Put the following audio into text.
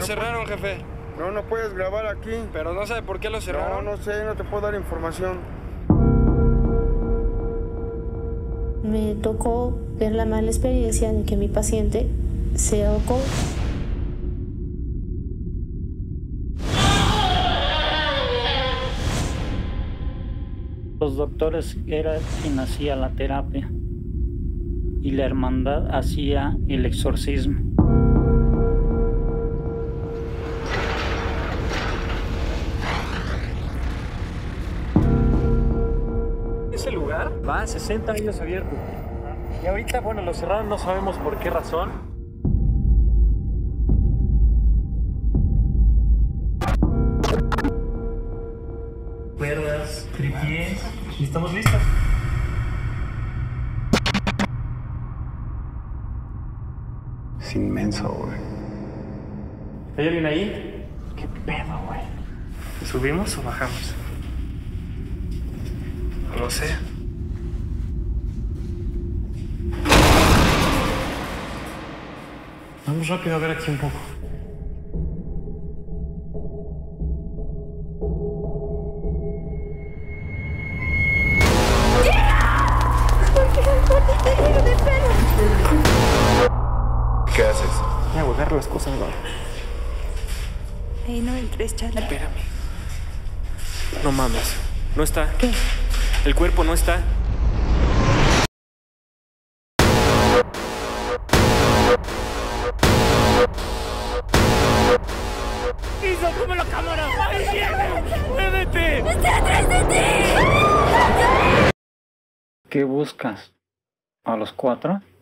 cerraron, jefe? No, no puedes grabar aquí. Pero no sabe por qué lo cerraron. No, no sé, no te puedo dar información. Me tocó ver la mala experiencia de que mi paciente se ahogó. Los doctores era quien hacía la terapia y la hermandad hacía el exorcismo. Ese lugar va a 60 años abierto. Y ahorita, bueno, lo cerraron, no sabemos por qué razón. Cuerdas, tripiés, y estamos listos. Es inmenso, güey. ¿Hay alguien ahí? ¿Qué pedo, güey? ¿Subimos o bajamos? No sé. Vamos rápido a ver aquí un poco. ¿Qué haces? Voy a guardar las cosas, ¿no? Ahí no entres, Charlie. Espérame. No mames. No está. ¿Qué? El cuerpo no está. ¡Hizo como la cámara! ¡Ahí viene! ¡Muévete! ¡Está atrás de ti! ¿Qué buscas? ¿A los 4?